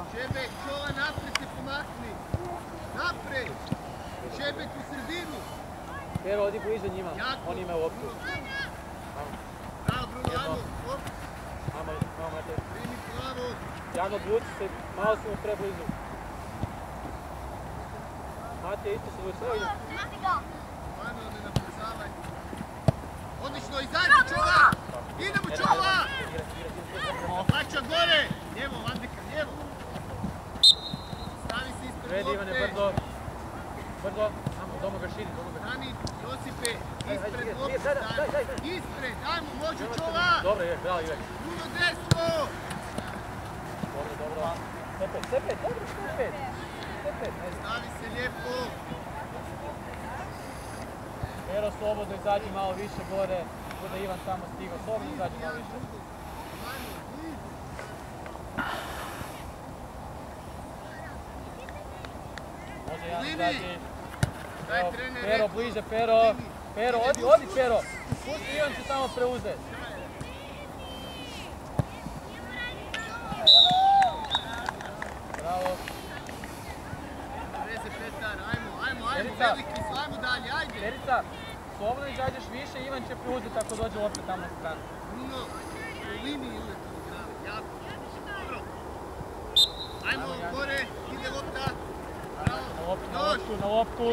Šebek, Čola, napred se pomakni. Napred. Šebek u sredinu. Pero, odi bliže njima. Oni imaju loptu. Bravo, Bruno, ajmo. Ajmo, Matej. Primi pravo. Jan, odluči se, malo si mu preblizu. Matej, isto se odluči. Stvarno ne napucavaj. Odlično, izađi Čola! Idemo Čola! Plaća gore! Lijevo, Vandika, lijevo! Stavi se ispred Redi, Ivane, brdo. Brdo, samo, domo ga širi, domo ga širi. Stani, Josipe, ispred lopte stani. Ispred, ajmo, može Čola! Dobro, je, bravo, Ivan. Puno desno! Dobro. Sepet, dobro, sepet. Stavi se lijepo. Pero, slobodno izađi malo više gore. Bude Ivan samo stigao, slobodno izađi malo više. Može Jan izađi. Evo, Pero, bliže, Pero. Pero, odi Pero. Pusti, Ivan će samo preuzeti. Bravo. Veze Petar, ajmo, Perica. veliki su, ajmo dalje, ajde. Perica, slobodno izađeš više, Ivan će preuzeti ako dođe lopta tamo na stranu. Bruno, u liniji uvijek igrali, jako. Dobro. Ajmo gore, ide lopta. Bravo, Na loptu.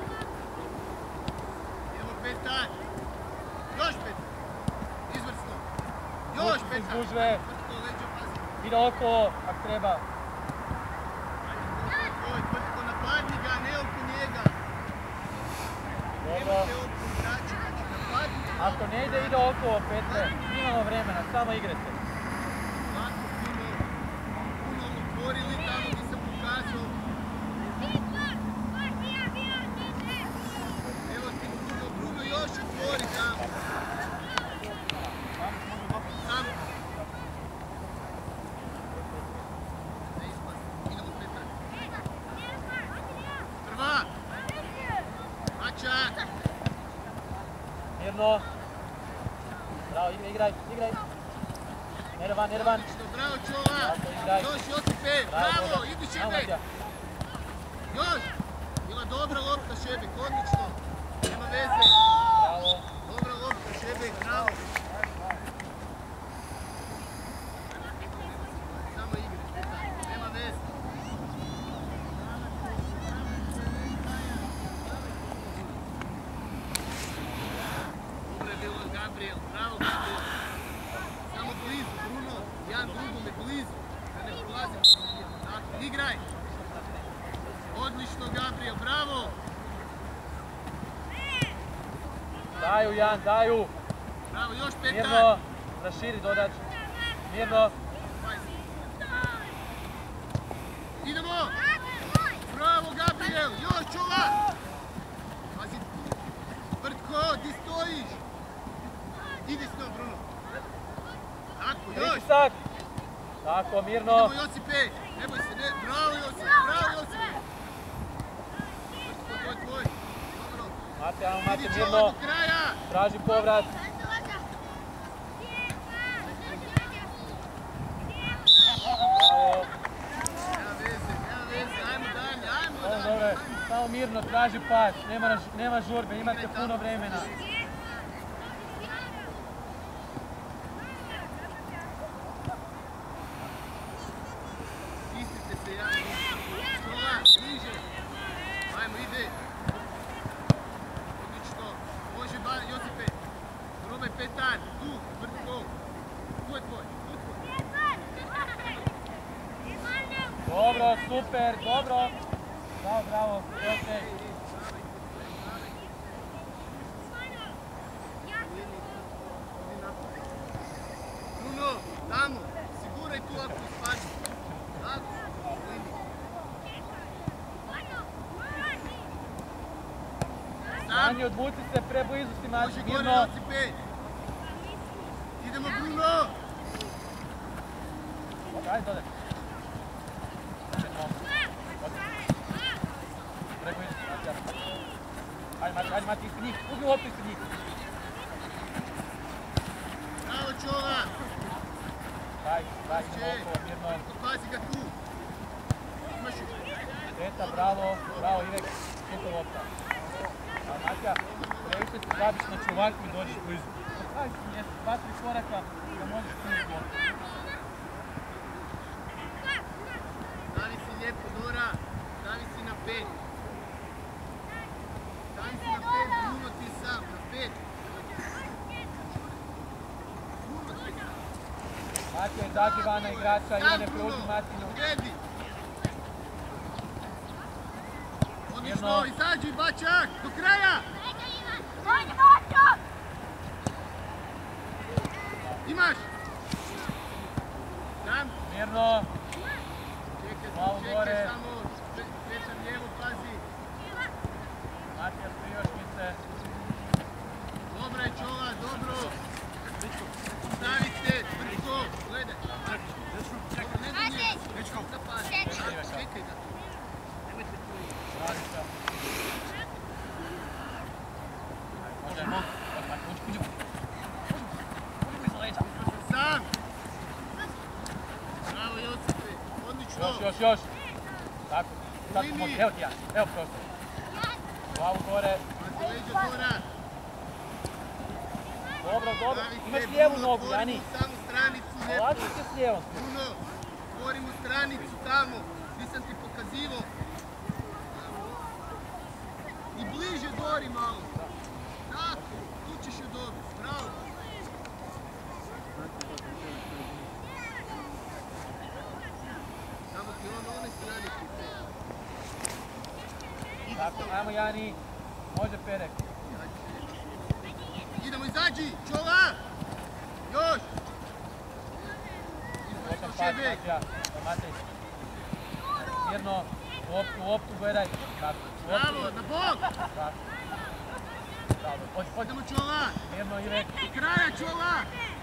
Evo Petar. Još Petar. Izvrsno. Još Petar. Izgužve. Vrtko, leđo, pazi. Ide okolo, ako treba. Vrtko, napadni ga, ne oko njega. Dobro. Nemojte oko igrača, znači napadni ga. Ako ne ide okolo, Petre. Imamo vremena, samo igrajte. Lako, puno otvorili tamo gdje sam pokazao. Evo ti Bruno još otvori tamo. Samo. Ne ispasti, idemo Petar. Prva. Mačak. Mirno. Bravo, igraj. Nervan. Bravo Čola. Još Josipe. Bravo, idi Šebek. Još. Bila dobra lopta Šebek, odlično. Nema veze. Bravo. Dobra lopta Šebek, bravo. Samo igre, nema veze. Dobro je bilo Gabriel, bravo Gabriel. Samo blizu, Bruno, jedan drugome blizu, da ne prolazimo. Tako, igraj. Odlično Gabriel, bravo. Daju, Jan, daju. Bravo, još Petar. Mirno, raširi dodač. Mirno. Idemo. Bravo Gabriel, još Čola. Pazi, Vrtko, di stojiš? Idi s njom, Bruno. Tako, još. Pritisak. Tako, Mirno. Idemo Josipe, nemoj se, ne. Bravo Josipe, Vrtko, to je tvoj. Dobro. Mate, Idi Čola Mirno. do kraja. Traži povrat. Bravo. Nema veze, ajmo dalje. Dobro, samo Mirno, traži pas. Nema žurbe, imate puno vremena. Istite se, ja. Čola, bliže. Ajmo, ide. Odlično. Može, Josipe. Probaj Petar. Tu, Vrtko. Tu je tvoj. Dobro, super, dobro. Bravo, okej. Bruno, tamo. Siguraj tu ako ispadne. Tako. Manji, odvuci se, preblizu si Mači, Može gore, Mirno. Josipe. Idemo, Bruno. Ajde, dodaj. Ajde, Mati, ispred njih. Uzmi loptu ispred njih. Bravo, Čola. Daj, idemo okolo, Mirno. Pazi ga tu. imaš ju. Greta, bravo, bravo Ivek, super lopta. A Matija, previše se zabiš, znači ovako mi dođeš blizu. Pravi si mjesto, 2-3 koraka da možeš puniti loptu. Stavi si lijepo, Dora. Stavi si na 5. Stavi si na 5, Bruno ti sam, na 5. Matija izađi vana igrača, Ivane preuzmi Matinu. Ugedi. Odlično, izađi Bačak, do kraja. Imaš. Sam. Mirno. Čekaj samo, krećam lijevo, pazi. Matija skrivaš mi se. Dobro je Čola, dobro. Stavi se, brzo, gledaj. Čekaj, ne da nije. Čekaj da. Nemojte tu. Radica. Možemo. Uđi. Uđi za leđa. Sam. Bravo Josipe, odlično. Još. Tako, sad pomoći. Evo ti ja, evo prostor. Glavu gore. Pazi leđa Dora. Dobro. Imaš lijevu nogu, Jani. Samo stranicu lijepo. Ovako će s lijevom. Bruno, otvorim u stranicu tamo. Gdje sam ti pokazivao. I bliže Dori malo. Tako, tu ćeš je dobiti. Bravo. Samo ti on one stranice. Tako, ajmo Jani. Može Perek. Idemo, izađi, Čola! Još! Lokan pas, Matija. Matej. Mirno. Loptu gledaj. Tako. Bravo, na bok! Tako. Bravo, pođi. Idemo, Čola! Mirno, Ivek. Do kraja, Čola!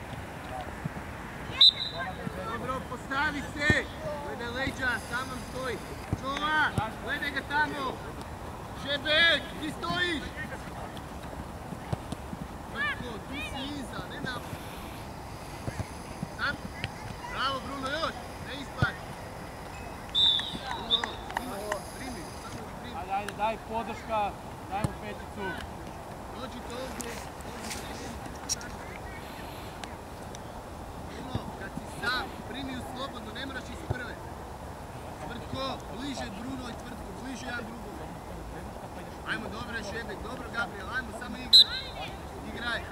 Dobro, postavi se! Gledaj leđa, tam nam stoji. Čola, gledaj ga tamo! Šebek, ti stojiš! Vrko, tu si iza, ne napad. Sam? Bravo, Bruno, još! Ne ispad! Bruno, imaš, primi, samo primi. Ajde, daj podrška. Daj mu peticu. Dođite ovdje. Bruno, kad si sam, primi ju slobodno, ne moraš iz prve. Tvrtko, bliže Bruno i Tvrtko, bliže jedan drugom. Ajmo, dobro je Šebek, dobro Gabriel, ajmo, samo igraj. Igraj.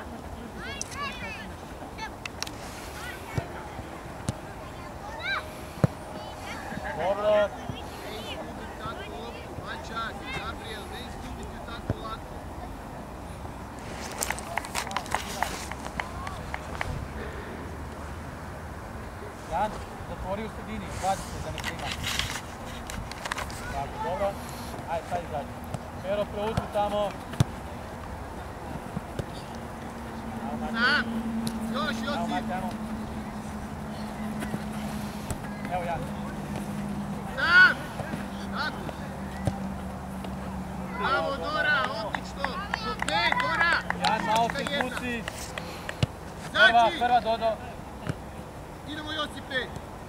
Dobro. Ne izgubiti tako loptu, Bačak, Gabriel, ne izgubiti ju tako lako. Jan, zatvori u sredini, vađi se da ne klima. Tako, dobro. Ajde, sad izađi. Pero, preuzmi tamo. Sam, još Evo Josip. Mate, ajmo. Evo Jan. Sam, tako. Bravo Dora, odlično. Do 5, Dora. Jan, malo se kuci. Prva, Dodo. Idemo Josipe.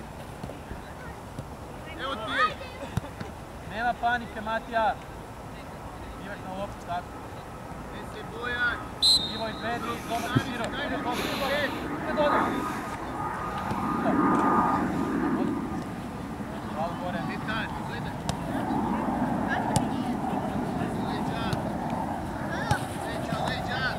Evo ti je. Nema panike, Matija. Ivek na loptu, tako. Ne se bojaj. Ivo izvedi, doma ti širo. Daj mi Ide pet. Dodo. Bravo gore. Detalj, gledaj. Leđa. Leđa.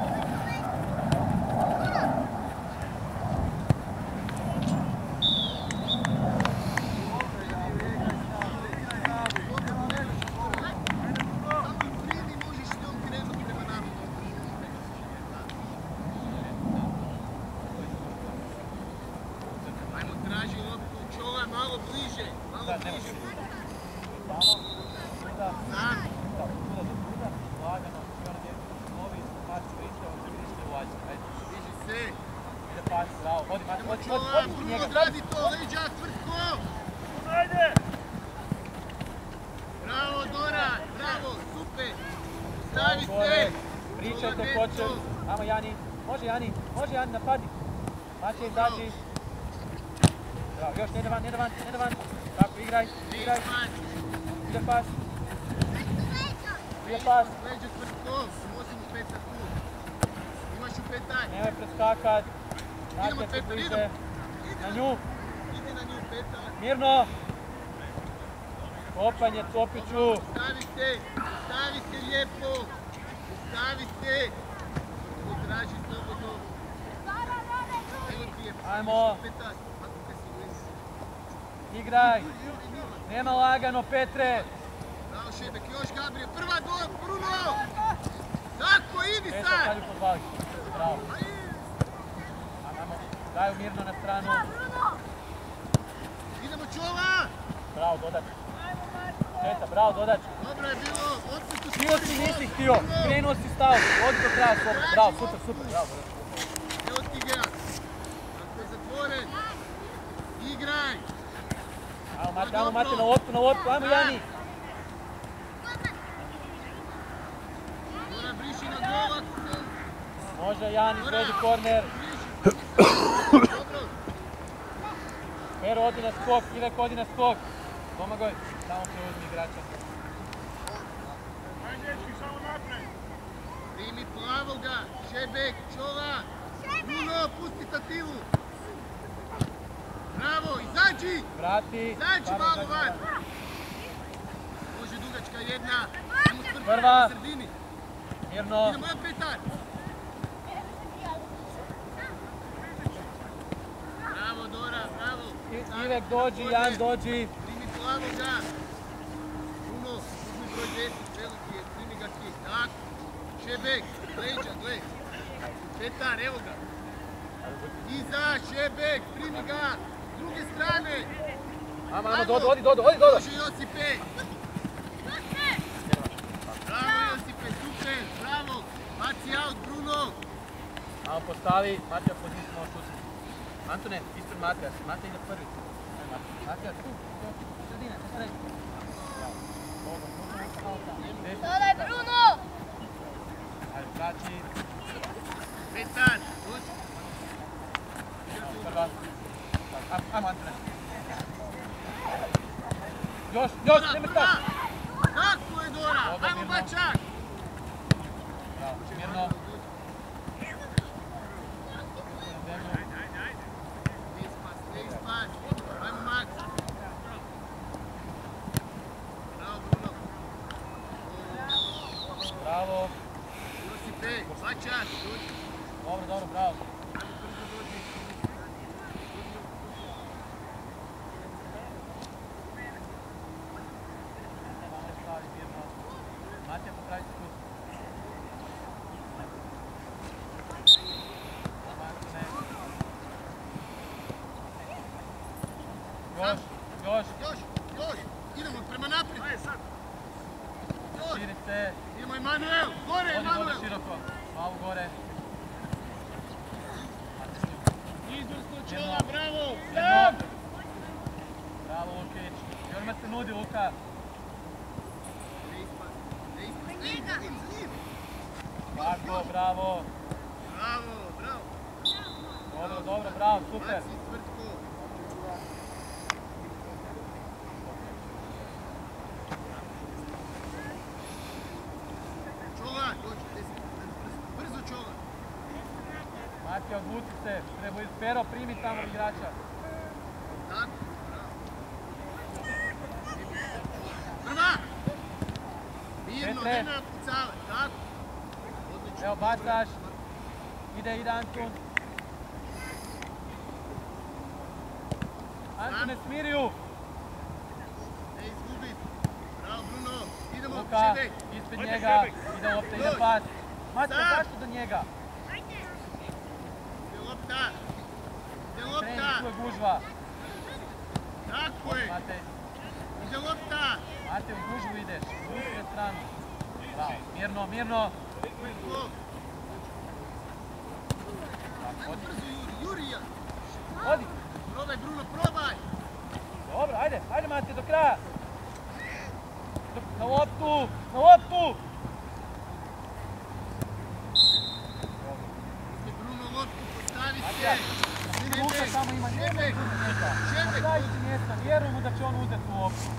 Bruno, odradi to, leđa, Tvrtko! Bravo, Dora, bravo, super! Stavi se! Pričajte ko će. Ajmo Jani. Može Jani, napadi. Maće izađi. Bravo. Bravo, još, ne da van. Tako, igraj. Ide pas. Leđe tvrtko, osim u petar tu. Imaš u petar. Nemoj preskakat. Idemo Natjec se petar, bliže. idemo. Na nju. Idi na nju petar. Mirno. Kopanje, Copiću. Stavite lijepo. Stavite. Ovo traži slobodno. Evo ti je. Ajmo. Petar. Ako te si blizu. Igraj. Nema lagano, Petre. Bravo Šebek, još Gabriel. Prva do Bruno. Tako, idi Petar, sad. stavlju podvali. Bravo. Ajmo. Daju Mirno na stranu. Idemo Čola. Bravo, dodač. Petar, bravo, dodač. Dobro je bilo. Otput u Htio si, nisi htio. Krenuo si stao. Odi do kraja slobodno. Bravo, super. Bravo. Evo ti ga. Ako je zatvoren. Igraj. Ajmo Mate, na loptu. Ajmo Jani. Mora briši na gol. Može Jani, sredi korner. Dobro. Pero odi na skok, Ivek odi na skok. Domagoj, samo preuzmi igrača. Primi plavoga. Šebek, Čola. Bruno, pusti stativu. Bravo, izađi. Vrati. Izađi malo van. Može dugačka jedna. Ajmo tvrtko Prva. na sredini. Mirno. Idemo na petar. Bravo Dora, bravo. Ivek dođi, Jan dođi. Primi plavoga. Bruno, uzmi broj 10, veliki je, primi ga ti. Tako. Šebek, leđa, gle. Petar, evo ga. Iza, Šebek, primi ga. S druge strane. Ajmo, odi, Dodo. Može Josipe. Bravo Josipe, super, bravo. Baci out, Bruno. Ajmo postavi, Matija poziciju može šutiti. Antone, ispred Matija, Matija ide prvi. Matija, tu, sredine, na sredine. Dodaj Bruno! Ajde, vraći. Petar, dođi. Prva. Ajmo Antone. Još, nema šta. Kako je Dora? Dobro, Ajmo Mirno. Bačak. Bravo, Mirno. Ne ispas. Ajmo Max. Bravo Bruno. Bravo. Josipe, Bačak, dođi. Dobro, bravo. Ajmo brzo dođi. Matija, popravi se tu. Još. Još. Idemo prema naprijed. Ajde sad. Još. Širi se. Idemo Emanuel. Gore Odi Emanuel. dobro široko. Malo gore. Izvrsno Čola, bravo. Bravo Lukić. Jorma se nudi, Luka. Ne ispas. Za njim. Tako, bravo. Bravo. Dobro, bravo, super. Baci tvrtko. Čola, dođi. Brzo Čola. Matija, odluči se. Treba Pero, primi tamo igrača. Tako. Prva. Mirno, Petre. ne napucavaj. Tako. Odlično. Evo, bacaš. Ide Antun. Antune, smiriju. Ne izgubi. Bravo Bruno. Idemo, Luka, Šebek. ispred njega. Ide lopta, ide pas. Matija, Sad. zašto do njega? Ide lopta. Ide Treni, lopta. tu je gužva. Tako je. Matej, Ide lopta. Matej, u gužvu ideš. Uči na stranu. Bravo, mirno. Tvrtko. Ajmo brzo Jurija. Odi. Probaj Bruno, probaj. Dobro, ajde Matej, do kraja. Na loptu. Bruno loptu, postavi Matija, se. Luka samo ima Šebek. Šebek. vjerujem da će on uzeti u opću.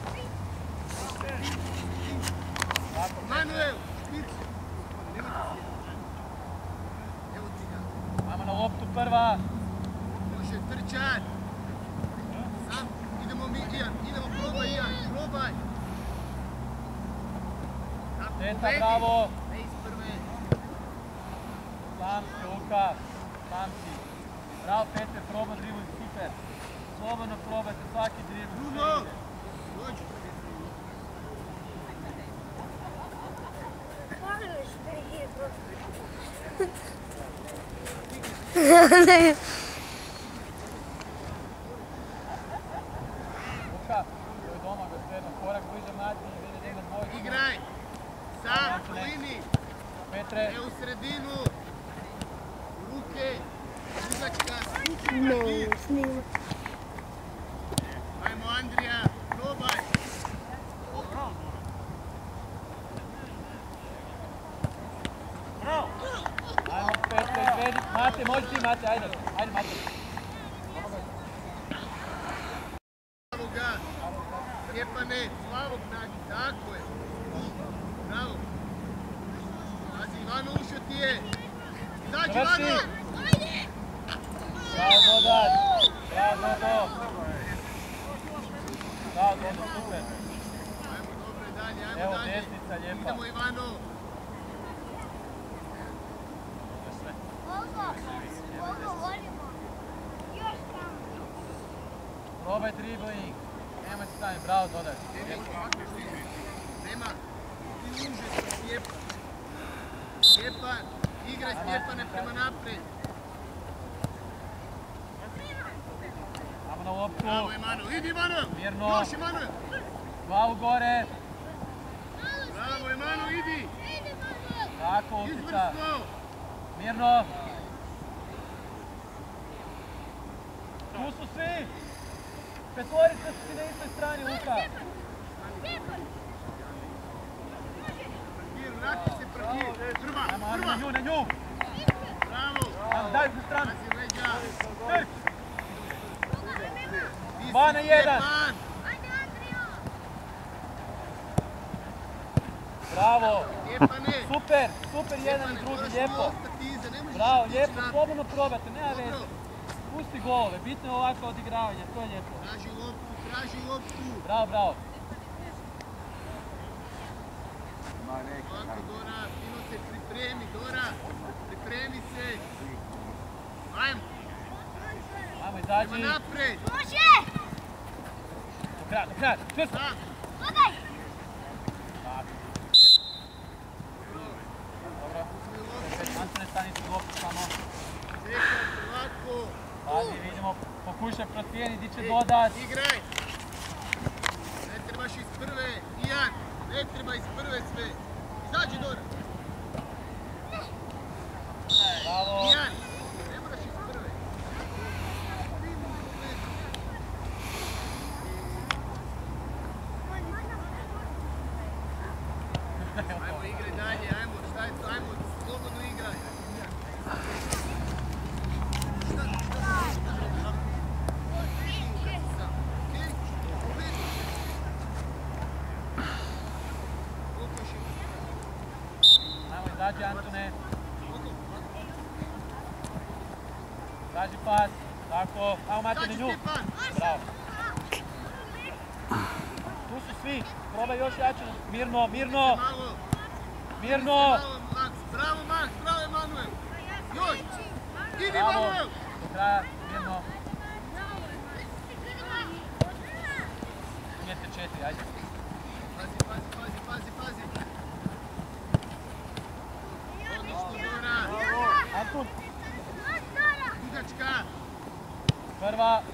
Manuel, špicu. Evo ti ga. Ajmo na loptu prva. Može trčat. Sam, idemo mi, Ian, idemo, probaj, Ian, probaj. Teta, bravo. Ne iz prve. Sam si, Luka. Sam si. Bravo, Petre, probaj dribling, super. Slobodno probajte svaki dribling. Bruno, dođi. Luka, joj doma ga sve jednom korak bliže Mati i vidi njega dvojku. Igraj. Sam, u liniji. Petre. Ne u sredinu. U ruke. Dugačka. Ne, snima. Ajmo Andrija, probaj. Ajmo Petre, izvedi. Mate, može ti Mate, ajde. Ajde Mate. Bravo ga. Stjepane, Slavog nađi, tako je. Bravo. Pazi, Ivano ušao ti je. Izađi Završi. Ivano. Bravo Dodan. Bravo Dodo. Bravo Dodo, super. Ajmo dobro dalje, ajmo Evo dalje. desnica lijepa. Idemo Ivano. Probaj dribbling. Nemoj se staviti, bravo Dodan. Nema. Ti uže se Stjepan. Stjepan, igraj Stjepane prema naprijed. Ajmo na loptu. Bravo Emanuel, idi Emanuel. Mirno. Još Emanuel. Glavu gore. Bravo Emanuel, idi. Tako, Lukica. Izvrsno. Mirno. Tu su svi. Petvorica su ti na istoj strani, Luka. Mir, vrati se prvi. Prva, Ajmo, ajmo prva. na nju, na nju. Bravo. Ajmo, daj na stranu. Pazi leđa. Trč. Ti si 2 na 1. Stjepan. Bravo. Stjepane. Super, super jedan i Stjepane, drugi, moraš lijepo. ostati iza, ne možeš Bravo, otići lijepo, naprijed. slobodno probajte, nema Dobro. veze. Pusti golove, bitno je ovako odigravanje, to je lijepo. Traži loptu, traži loptu. Bravo, bravo. Ovako Dora, fino se pripremi, Dora. Pripremi se. Ajmo, Ajmo, prema izađi. naprijed. Do kraja, do kraja. Čvrsto. Sam. Dobro. Antone, stani tu loptu samo. Čekaj, polako. Pazi, vidimo, pokušaj protijeni, di će dodat. Igraj. Ne trebaš iz prve. Ian, ne treba iz prve sve. Izađi Dora. Bravo. Ian, ne moraš iz prve. Ajmo igraj dalje, ajmo, šta je to, ajmo, slobodno igraj. Ajmo, izađi Antone. Traži pas. Tako. Ajmo Mate na nju. Bravo. Tu su svi. Probaj još jače. Mirno, mirno. Malo, Mirno. malo, Max, bravo Max, bravo Emanuel. Još, idi Bravo. Emanuel. Do kraja. Mirno. Imate 4, ajde. Pazi, pazi, pazi, pazi, pazi. Odlično Dora. Antun. Dugačka. Prva.